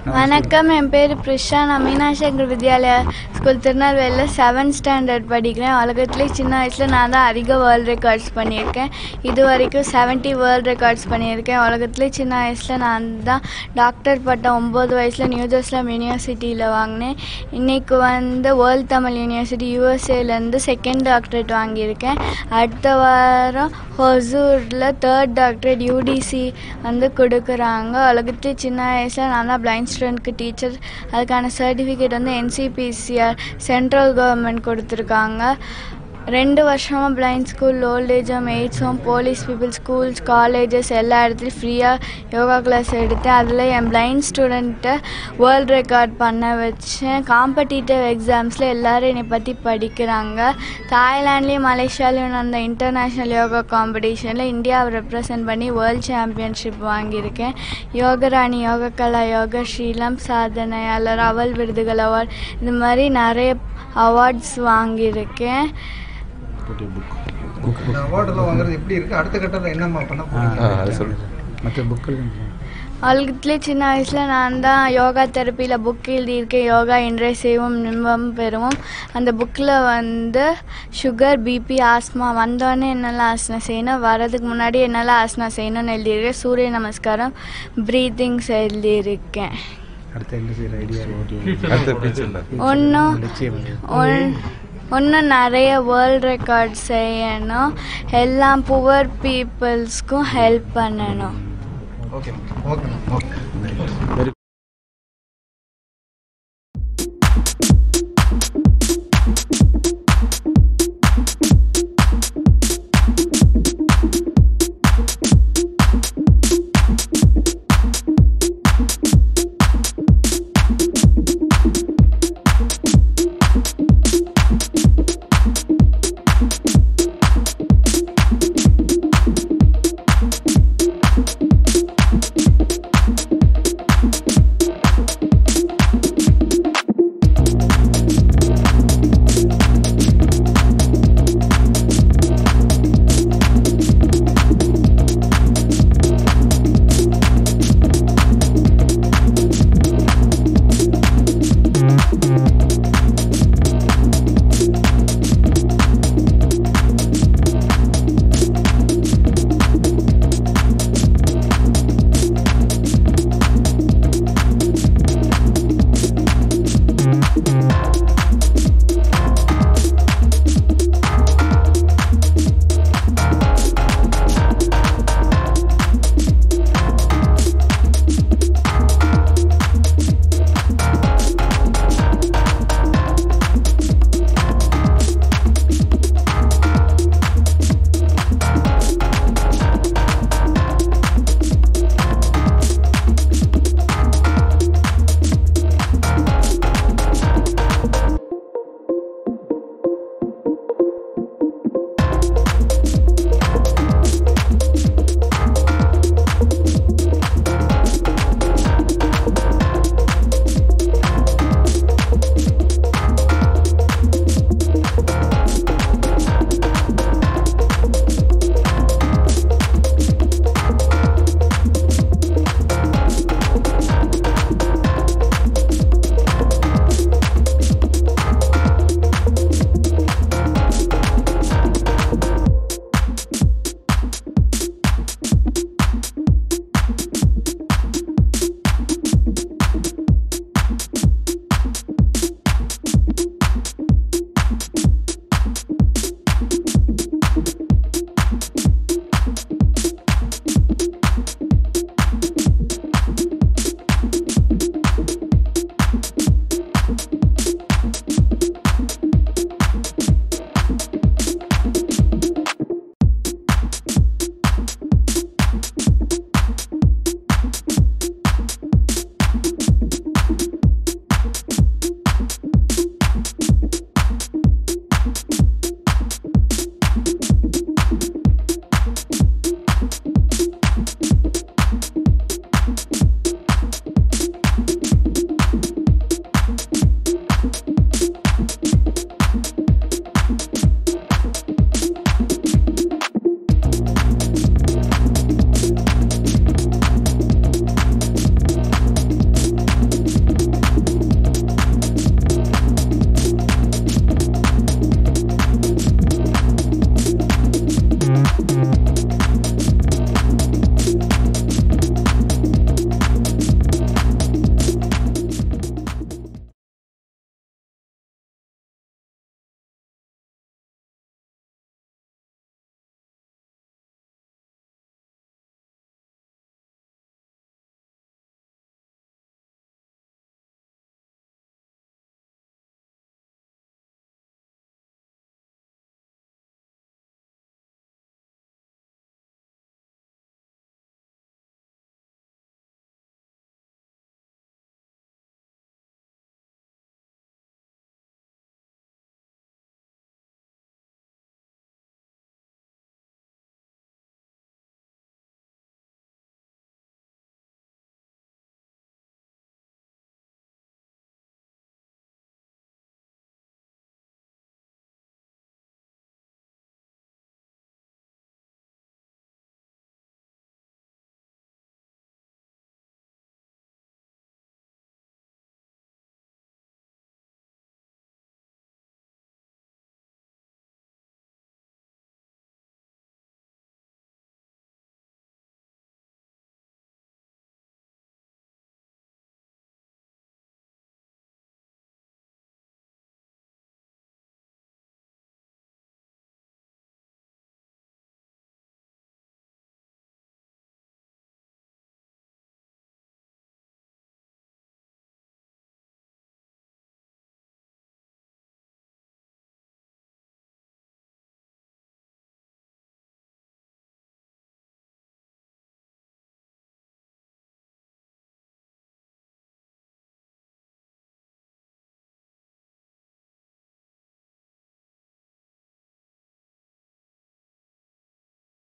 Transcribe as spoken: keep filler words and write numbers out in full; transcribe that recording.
வணக்கம், என் பேர் பிரிஷா. நான் மீனாட்சி வித்யாலயா ஸ்கூல் திருநெல்வேலியில் செவன்த் ஸ்டாண்டர்ட் படிக்கிறேன். உலகத்துலேயே சின்ன வயசில் நான் தான் அதிக வேர்ல்டு ரெக்கார்ட்ஸ் பண்ணியிருக்கேன். இது வரைக்கும் செவன்ட்டி வேர்ல்டு ரெக்கார்ட்ஸ் பண்ணியிருக்கேன். உலகத்துலேயே சின்ன வயசில் நான் தான் டாக்டர் பட்டம் ஒம்பது வயசில் நியூஜெர்சிலம் யூனிவர்சிட்டியில் வாங்கினேன். இன்றைக்கி வந்து வேர்ல்டு தமிழ் யூனிவர்சிட்டி யூஎஸ்ஏலேருந்து செகண்ட் டாக்டரேட் வாங்கியிருக்கேன். அடுத்த வாரம் ஹொசூரில் தேர்ட் டாக்டரேட் யூடிசி வந்து கொடுக்குறாங்க. உலகத்துலேயே சின்ன வயசில் நான் தான் பிளைண்ட் ஸ்டூடெண்ட்க்கு டீச்சர். அதுக்கான சர்டிஃபிகேட் வந்து என்சிபிசிஆர் சென்ட்ரல் கவர்மெண்ட் கொடுத்துருக்காங்க. ரெண்டு வருஷமாக blind school, old age home, AIDS home, police people, schools, colleges எல்லா இடத்துலையும் ஃப்ரீயாக யோகா கிளாஸ் எடுத்தேன். அதில் என் பிளைண்ட் ஸ்டூடெண்ட்டை வேர்ல்டு ரெக்கார்ட் பண்ண வச்சேன். காம்படிட்டிவ் எக்ஸாம்ஸில் எல்லோரும் என்னை பற்றி படிக்கிறாங்க. தாய்லாண்ட்லேயும் மலேசியாலையும் அந்த இன்டர்நேஷ்னல் யோகா காம்படிஷனில் இந்தியாவை ரெப்ரசன்ட் பண்ணி வேர்ல்டு சாம்பியன்ஷிப் வாங்கியிருக்கேன். யோகராணி, யோகக்கலா, யோக ஸ்ரீலம் சாதனையாளர், அவல் விருதுகள் அவார்ட், இது மாதிரி நிறைய அவார்ட்ஸ் வாங்கியிருக்கேன். உலகத்துலேயே சின்ன வயசில் நான் தான் யோகா தெரப்பியில் புக் எழுதியிருக்கேன். யோகா இன்றைய செய்வோம் நின்பம் பெறுவோம். அந்த புக்கில் வந்து சுகர், பிபி, ஆஸ்மா வந்தோடனே என்னெல்லாம் ஆசனா செய்யணும், வரதுக்கு முன்னாடி என்னெல்லாம் ஆசனா செய்யணும்னு எழுதியிருக்கேன். சூரிய நமஸ்காரம், ப்ரீத்திங்ஸ் எழுதியிருக்கேன். ஒன்றும் இன்னும் நிறைய வேர்ல்டு ரெக்கார்ட் செய்யணும். எல்லாம் புவர் பீப்புள்ஸ்க்கும் ஹெல்ப் பண்ணணும். Okay okay okay